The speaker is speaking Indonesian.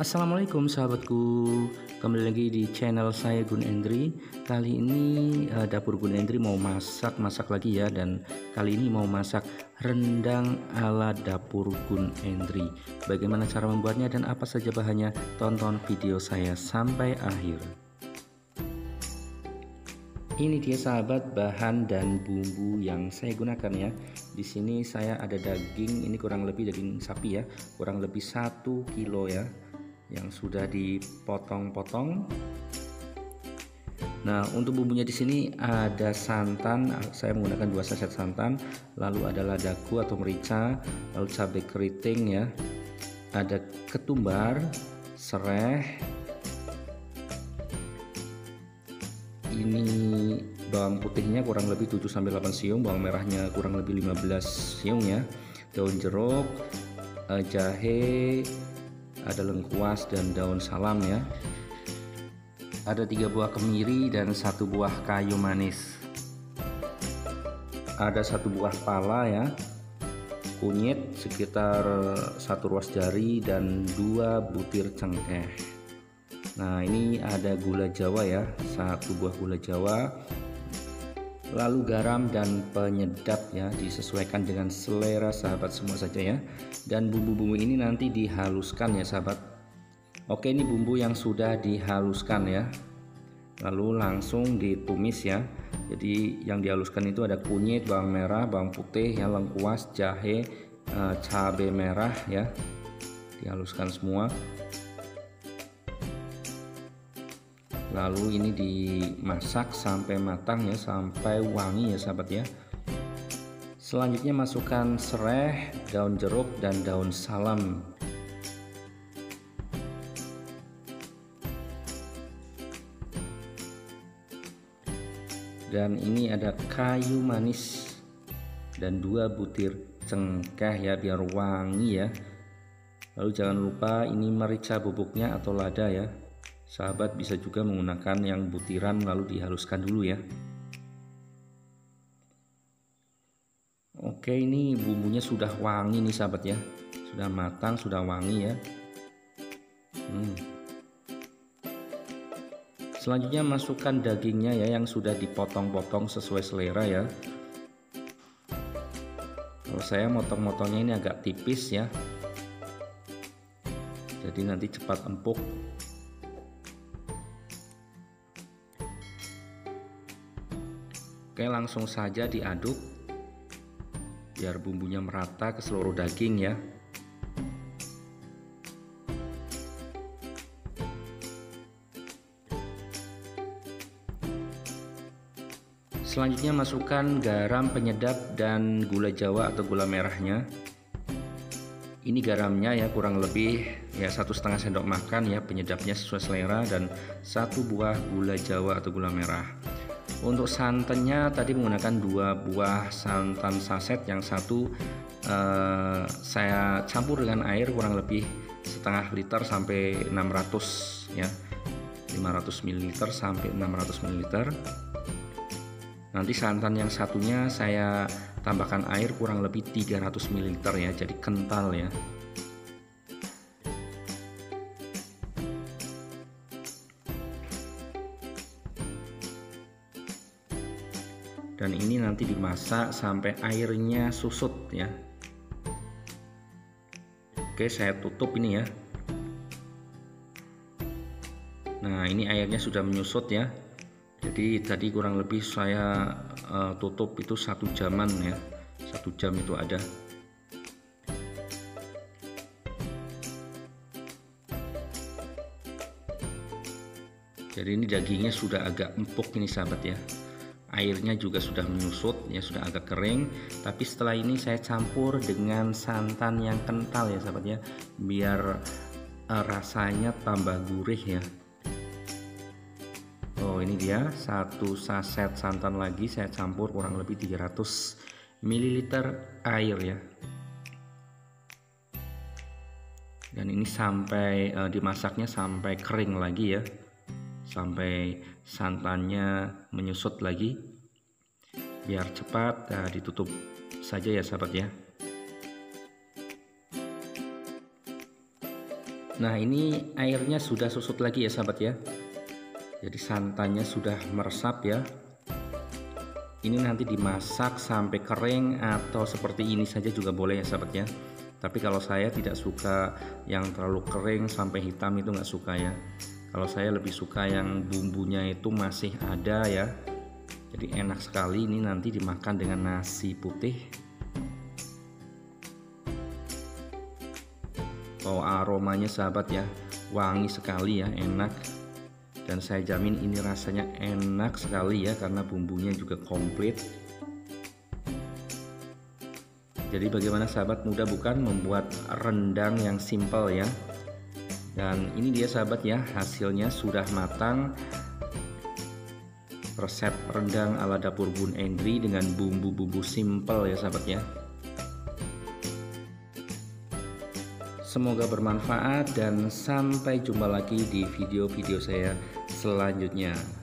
Assalamualaikum sahabatku, kembali lagi di channel saya Gun Endri. Kali ini dapur Gun Endri mau masak lagi ya, dan kali ini mau masak rendang ala dapur Gun Endri. Bagaimana cara membuatnya dan apa saja bahannya? Tonton video saya sampai akhir. Ini dia sahabat bahan dan bumbu yang saya gunakan ya. Di sini saya ada daging, ini kurang lebih daging sapi ya, kurang lebih 1 kilo ya, yang sudah dipotong-potong. Nah, untuk bumbunya di sini ada santan, saya menggunakan 2 saset santan, lalu ada ladaku atau merica, lalu cabai keriting ya, ada ketumbar, serai, ini bawang putihnya kurang lebih 7-8 siung, bawang merahnya kurang lebih 15 siung ya, daun jeruk, jahe, ada lengkuas dan daun salam ya, ada 3 buah kemiri dan 1 buah kayu manis, ada 1 buah pala ya, kunyit sekitar 1 ruas jari dan 2 butir cengkeh. Nah, ini ada gula jawa ya, 1 buah gula jawa, lalu garam dan penyedap ya, disesuaikan dengan selera sahabat semua saja ya. Dan bumbu-bumbu ini nanti dihaluskan ya sahabat. Oke, ini bumbu yang sudah dihaluskan ya, lalu langsung ditumis ya. Jadi yang dihaluskan itu ada kunyit, bawang merah, bawang putih ya, lengkuas, jahe, cabai merah ya, dihaluskan semua. Lalu ini dimasak sampai matang ya, sampai wangi ya sahabat ya. Selanjutnya masukkan serai, daun jeruk dan daun salam. Dan ini ada kayu manis dan 2 butir cengkeh ya, biar wangi ya. Lalu jangan lupa ini merica bubuknya atau lada ya. Sahabat bisa juga menggunakan yang butiran lalu dihaluskan dulu ya. Oke, ini bumbunya sudah wangi nih sahabat ya, sudah matang, sudah wangi ya. Selanjutnya masukkan dagingnya ya, yang sudah dipotong-potong sesuai selera ya. Kalau saya motong-motongnya ini agak tipis ya, jadi nanti cepat empuk. Oke, langsung saja diaduk biar bumbunya merata ke seluruh daging ya. Selanjutnya masukkan garam, penyedap dan gula jawa atau gula merahnya. Ini garamnya ya kurang lebih ya 1,5 sendok makan ya, penyedapnya sesuai selera, dan 1 buah gula jawa atau gula merah. Untuk santannya tadi menggunakan 2 buah santan saset, yang 1 saya campur dengan air kurang lebih setengah liter sampai 600 ya, 500 ml sampai 600 ml. Nanti santan yang satunya saya tambahkan air kurang lebih 300 ml ya, jadi kental ya. Dan ini nanti dimasak sampai airnya susut ya. Oke, saya tutup ini ya. Nah, ini airnya sudah menyusut ya. Jadi tadi kurang lebih saya tutup itu 1 jaman ya, 1 jam itu ada. Jadi ini dagingnya sudah agak empuk ini sahabat ya. Airnya juga sudah menyusut ya, sudah agak kering. Tapi setelah ini saya campur dengan santan yang kental ya sahabat ya, biar rasanya tambah gurih ya. Oh, ini dia 1 saset santan lagi saya campur kurang lebih 300 ml air ya. Dan ini sampai dimasaknya sampai kering lagi ya, sampai santannya menyusut lagi, biar cepat. Nah, ditutup saja ya sahabat ya. Nah, ini airnya sudah susut lagi ya sahabat ya. Jadi santannya sudah meresap ya. Ini nanti dimasak sampai kering atau seperti ini saja juga boleh ya sahabat ya. Tapi kalau saya tidak suka yang terlalu kering sampai hitam, itu nggak suka ya. Kalau saya lebih suka yang bumbunya itu masih ada ya. Jadi enak sekali ini nanti dimakan dengan nasi putih. Oh, aromanya sahabat ya, wangi sekali ya, enak. Dan saya jamin ini rasanya enak sekali ya, karena bumbunya juga komplit. Jadi bagaimana sahabat, mudah bukan membuat rendang yang simple ya. Dan ini dia sahabat ya, hasilnya sudah matang. Resep rendang ala dapur Bun Endri dengan bumbu-bumbu simple ya sahabat ya. Semoga bermanfaat dan sampai jumpa lagi di video-video saya selanjutnya.